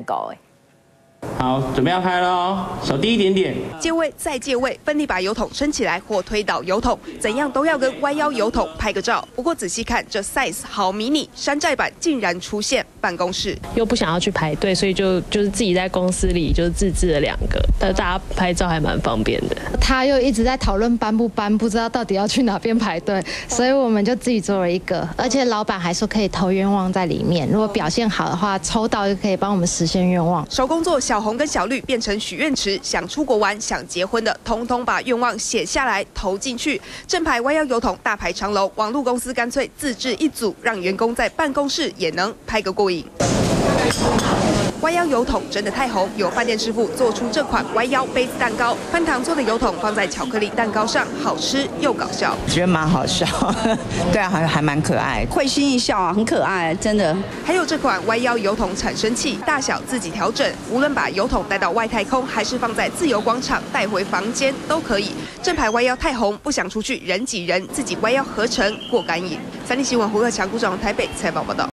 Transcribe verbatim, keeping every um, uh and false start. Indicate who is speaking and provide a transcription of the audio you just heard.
Speaker 1: 高哎。
Speaker 2: 好，准备要拍了哦，手低一点点。
Speaker 3: 借位再借位，奋力把油桶撑起来或推倒油桶，怎样都要跟弯腰油桶拍个照。不过仔细看，这 size 好迷你，山寨版竟然出现办公室。
Speaker 4: 又不想要去排队，所以就就是自己在公司里就是自制了两个，但大家拍照还蛮方便的。
Speaker 5: 他又一直在讨论搬不搬，不知道到底要去哪边排队，所以我们就自己做了一个，而且老板还说可以投愿望在里面，如果表现好的话，抽到就可以帮我们实现愿望。
Speaker 3: 手工做小红跟小绿变成许愿池，想出国玩、想结婚的，通通把愿望写下来投进去。正牌弯腰油桶大排长龙，网络公司干脆自制一组，让员工在办公室也能拍个过瘾。弯腰油桶真的太红，有饭店师傅做出这款弯腰杯子蛋糕，翻糖做的油桶放在巧克力蛋糕上，好吃又搞笑。
Speaker 6: 觉得蛮好笑，对啊，还还蛮可爱，
Speaker 7: 会心一笑啊，很可爱，真的。
Speaker 3: 还有这款弯腰油桶产生器，大小自己调整，无论把油桶带到外太空，还是放在自由广场带回房间都可以。正牌弯腰太红，不想出去人挤人，自己弯腰合成过干瘾。三立新闻胡克强、顾长台北采访报道。